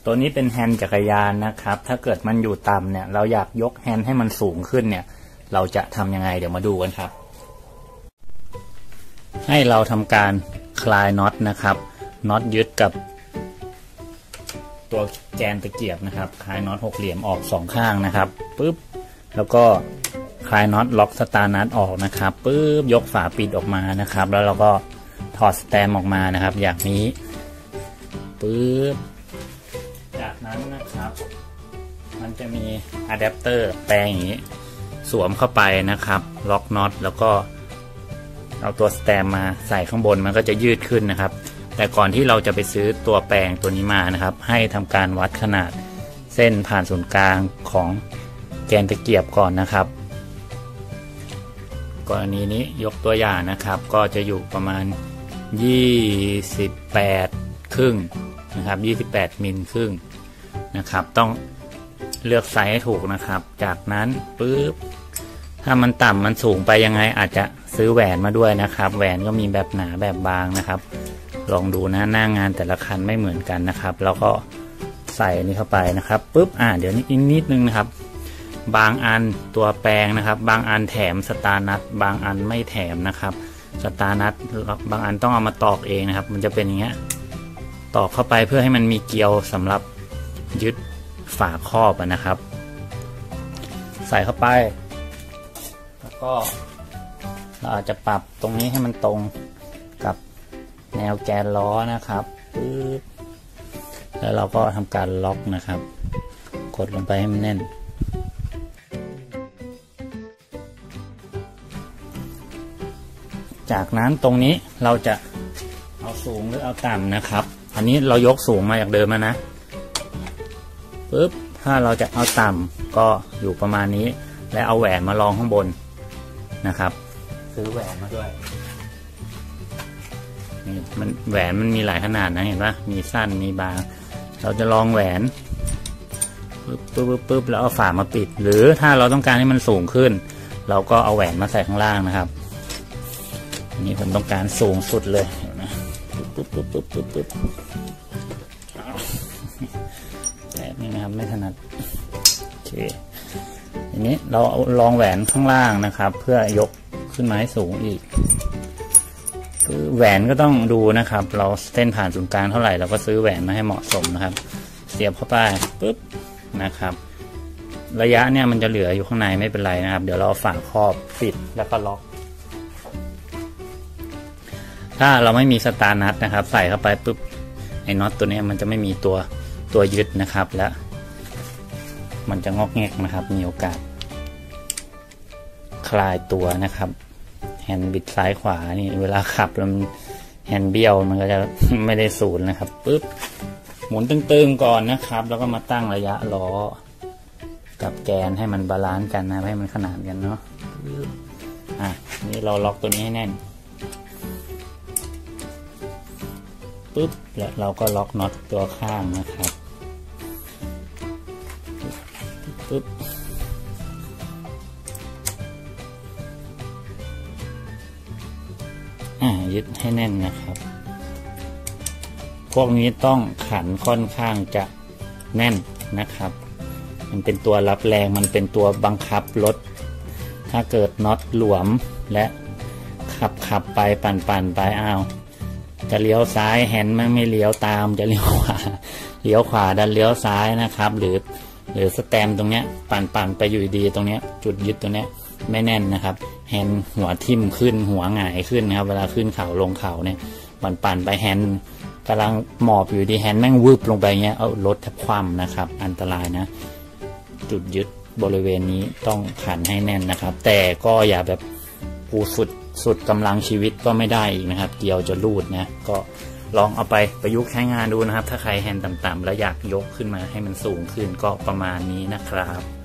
ตัวนี้เป็นแฮนด์จักรยานนะครับถ้าเกิดมันอยู่ต่ำเนี่ยเราอยากยกแฮนด์ให้มันสูงขึ้นเนี่ยเราจะทำยังไงเดี๋ยวมาดูกันครับให้เราทำการคลายน็อตนะครับน็อตยึดกับตัวแกนตะเกียบนะครับคลายน็อตหกเหลี่ยมออกสองข้างนะครับปึ๊บแล้วก็คลายน็อตล็อกสตาร์นัทออกนะครับปึ๊บยกฝาปิดออกมานะครับแล้วเราก็ถอดสแตมออกมานะครับอย่างนี้ปึ๊บจากนั้นนะครับมันจะมีอะแดปเตอร์แปลงอย่างนี้สวมเข้าไปนะครับล็อกน็อตแล้วก็เอาตัวสแตมมาใส่ข้างบนมันก็จะยืดขึ้นนะครับแต่ก่อนที่เราจะไปซื้อตัวแปลงตัวนี้มานะครับให้ทำการวัดขนาดเส้นผ่านศูนย์กลางของแกนตะเกียบก่อนนะครับกรณีนี้ยกตัวอย่างนะครับก็จะอยู่ประมาณ28 ครึ่งนะครับ28 มิลครึ่งนะครับต้องเลือกไซส์ให้ถูกนะครับจากนั้นปึ๊บถ้ามันต่ำมันสูงไปยังไงอาจจะซื้อแหวนมาด้วยนะครับแหวนก็มีแบบหนาแบบบางนะครับลองดูนะหน้างานแต่ละคันไม่เหมือนกันนะครับแล้วก็ใส่นี่เข้าไปนะครับปึ๊บเดี๋ยวนี้อีกนิดนึงนะครับบางอันตัวแปลงนะครับบางอันแถมสตาร์นัทบางอันไม่แถมนะครับสตาร์นัทบางอันต้องเอามาตอกเองนะครับมันจะเป็นอย่างเงี้ยตอกเข้าไปเพื่อให้มันมีเกลียวสำหรับยึดฝาครอบนะครับใส่เข้าไปแล้วก็เราอาจจะปรับตรงนี้ให้มันตรงกับแนวแกนล้อนะครับปึ๊บแล้วเราก็ทำการล็อกนะครับกดลงไปให้มันแน่นจากนั้นตรงนี้เราจะเอาสูงหรือเอาต่ำนะครับอันนี้เรายกสูงมาจากเดิมนะปึ๊บถ้าเราจะเอาต่ำก็อยู่ประมาณนี้และเอาแหวนมารองข้างบนนะครับซื้อแหวนมาด้วยนี่มันแหวนมันมีหลายขนาดนะเห็นปะมีสั้นมีบางเราจะลองแหวนปึ๊บแล้วเอาฝามาปิดหรือถ้าเราต้องการให้มันสูงขึ้นเราก็เอาแหวนมาใส่ข้างล่างนะครับอันนี้ผมต้องการสูงสุดเลยนะปึ๊บแบบนี้นะครับไม่ถนัดโอเคทีนี้เราเอาลองแหวนข้างล่างนะครับเพื่อยกขึ้นมาให้สูงอีกคือแหวนก็ต้องดูนะครับเราเส้นผ่านศูนย์กลางเท่าไหร่เราก็ซื้อแหวนมาให้เหมาะสมนะครับเสียบเข้าไปปึ๊บนะครับระยะเนี่ยมันจะเหลืออยู่ข้างในไม่เป็นไรนะครับเดี๋ยวเราฝาครอบปิดแล้วก็ล็อกถ้าเราไม่มีสตาร์นัทนะครับใส่เข้าไปปุ๊บไอ้น็อตตัวนี้มันจะไม่มีตัวยึดนะครับและมันจะงอกแงกนะครับมีโอกาสคลายตัวนะครับแฮนด์บิดซ้ายขวานี่เวลาขับแล้วแฮนด์เบี้ยวมันก็จะไม่ได้ศูนย์นะครับปุ๊บหมุนตึงๆก่อนนะครับแล้วก็มาตั้งระยะล้อกับแกนให้มันบาลานซ์กันนะให้มันขนานกันเนาะนี่เราล็อกตัวนี้ให้แน่นปุ๊บแล้วเราก็ล็อกน็อตตัวข้างนะครับปุ๊บยึดให้แน่นนะครับพวกนี้ต้องขันค่อนข้างจะแน่นนะครับมันเป็นตัวรับแรงมันเป็นตัวบังคับรถถ้าเกิดน็อตหลวมและขับไปปั่นไปจะเลี้ยวซ้ายแฮนด์ไม่เลี้ยวตามจะเลี้ยวขวาดันเลี้ยวซ้ายนะครับหรือสแตมตรงเนี้ยปั่นไปอยู่ดีตรงเนี้ยจุดยึดตรงเนี้ยไม่แน่นนะครับแฮนด์หัวทิ่มขึ้นหัวหงายขึ้นนะครับเวลาขึ้นเขาลงเขาเนี่ยปั่นไปแฮนด์กำลังหมอบอยู่ดีแฮนด์แม่งวืบลงไปเงี้ยเอารถแทบคว่ำนะครับอันตรายนะจุดยึดบริเวณนี้ต้องขันให้แน่นนะครับแต่ก็อย่าแบบสุดกำลังชีวิตก็ไม่ได้อีกนะครับเกียวจะรูดนะก็ลองเอาไปประยุกต์ใช้งานดูนะครับถ้าใครแฮนด์ต่ำๆแล้วอยากยกขึ้นมาให้มันสูงขึ้นก็ประมาณนี้นะครับ